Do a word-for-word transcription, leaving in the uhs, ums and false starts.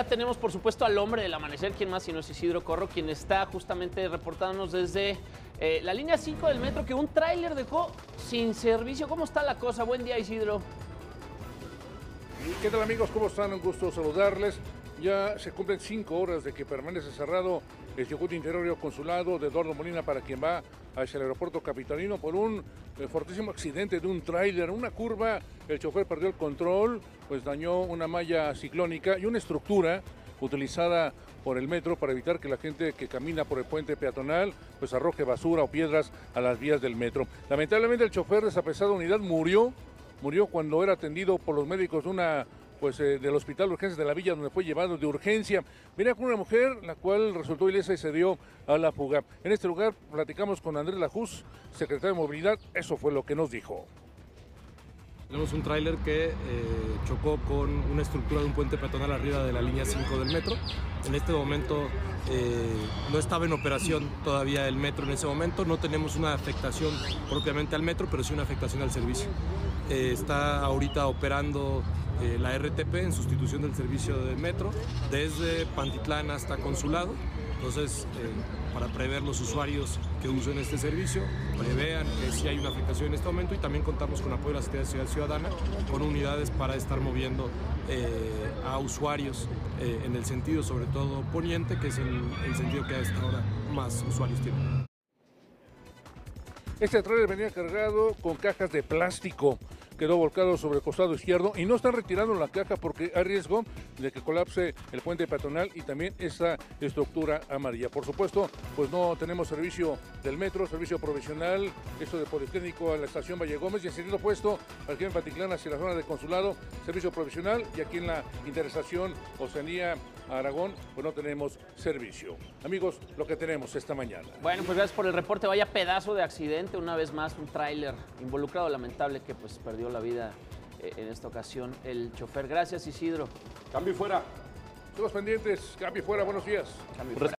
Ya tenemos, por supuesto, al hombre del amanecer, quien más si no es Isidro Corro, quien está justamente reportándonos desde eh, la línea cinco del metro, que un tráiler dejó sin servicio. ¿Cómo está la cosa? Buen día, Isidro. ¿Qué tal, amigos? ¿Cómo están? Un gusto saludarles. Ya se cumplen cinco horas de que permanece cerrado el circuito interior consulado de Eduardo Molina para quien va hacia el aeropuerto capitalino por un eh, fortísimo accidente de un tráiler. En una curva, el chofer perdió el control, pues dañó una malla ciclónica y una estructura utilizada por el metro para evitar que la gente que camina por el puente peatonal pues arroje basura o piedras a las vías del metro. Lamentablemente el chofer de esa pesada unidad murió, murió cuando era atendido por los médicos de una pues eh, del Hospital de Urgencias de la Villa, donde fue llevado de urgencia. Venía con una mujer, la cual resultó ilesa y se dio a la fuga. En este lugar platicamos con Andrés Lajús, secretario de Movilidad. Eso fue lo que nos dijo. Tenemos un tráiler que eh, chocó con una estructura de un puente peatonal arriba de la línea cinco del metro. En este momento eh, no estaba en operación todavía el metro en ese momento. No tenemos una afectación propiamente al metro, pero sí una afectación al servicio. Eh, está ahorita operando eh, la R T P en sustitución del servicio de metro desde Pantitlán hasta Consulado. Entonces, eh, para prever los usuarios que usen este servicio, prevean que sí hay una afectación en este momento, y también contamos con apoyo de la Seguridad Ciudadana con unidades para estar moviendo eh, a usuarios eh, en el sentido sobre todo poniente, que es el, el sentido que a esta hora más usuarios tienen. Este tráiler venía cargado con cajas de plástico. Quedó volcado sobre el costado izquierdo y no están retirando la caja porque hay riesgo de que colapse el puente peatonal y también esta estructura amarilla. Por supuesto, pues no tenemos servicio del metro, servicio provisional, esto de Politécnico a la estación Valle Gómez, y en sentido opuesto, aquí en Pantitlán hacia la zona de Consulado, servicio provisional, y aquí en la interestación Oceanía Aragón, pues no tenemos servicio. Amigos, lo que tenemos esta mañana. Bueno, pues gracias por el reporte. Vaya pedazo de accidente, una vez más un tráiler involucrado, lamentable, que pues perdió la vida eh, en esta ocasión el chofer. Gracias, Isidro. Cambio y fuera. Todos pendientes, cambio y fuera, buenos días. Cambio y fuera.